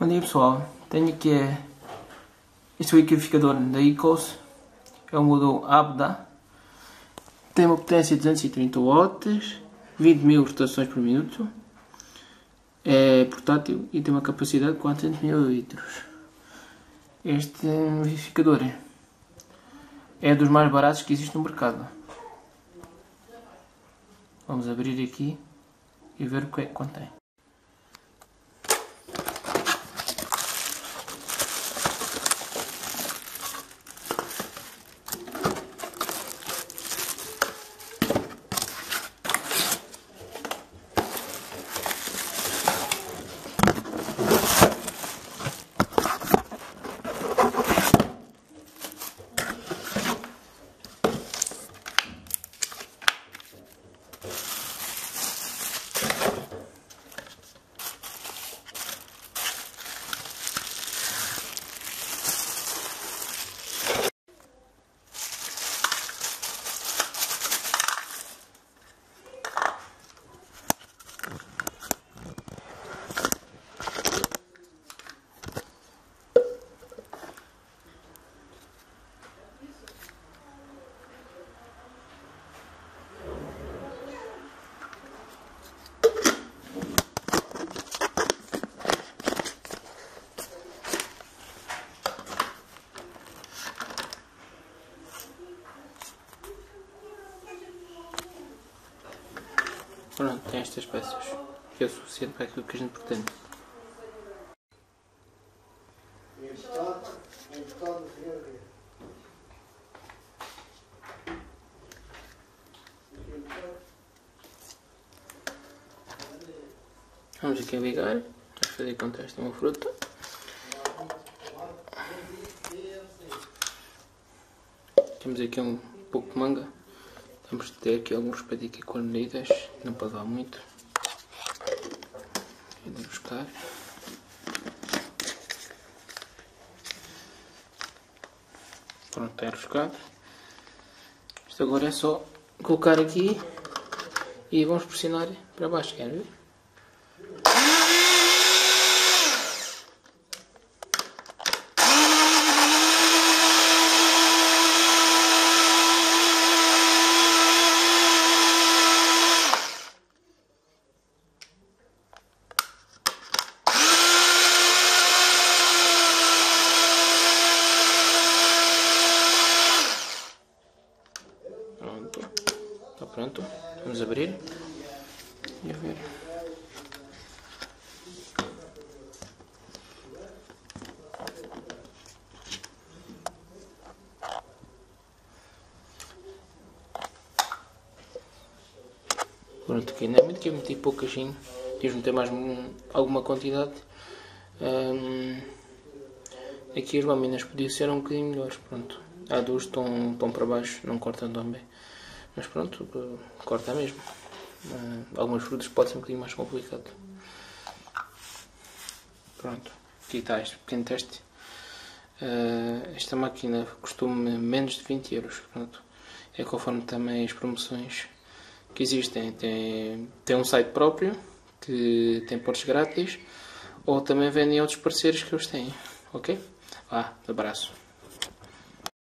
Bom dia pessoal, tenho aqui este liquidificador da Ecos, é o modelo Abda, tem uma potência de 230 watts, 20.000 rotações por minuto, é portátil e tem uma capacidade de 400 ml. Este liquidificador é dos mais baratos que existe no mercado. Vamos abrir aqui e ver o que é que contém. Pronto, tem estas peças, que é o suficiente para aquilo que a gente pretende. Vamos aqui a ligar, vamos fazer contraste a uma fruta. Temos aqui um pouco de manga. Temos de ter aqui algum respeito aqui com as medidas, não pode dar muito. Vou buscar. Pronto, está enroscado. Isto agora é só colocar aqui e vamos pressionar para baixo, querem ver? Está pronto, vamos abrir e a ver. Pronto, aqui não é muito, que eu meti pouquinho, quis meter mais alguma quantidade. Aqui as lâminas podiam ser um bocadinho melhores, pronto. Há duas que estão para baixo, não cortam tão bem. Mas pronto, corta mesmo. Algumas frutas pode ser um bocadinho mais complicado. Pronto, aqui está este pequeno teste. Esta máquina custou-me menos de 20 euros. Pronto. É conforme também as promoções que existem. Tem um site próprio que tem portos grátis, ou também vendem outros parceiros que eles têm. Ok? Vá, abraço.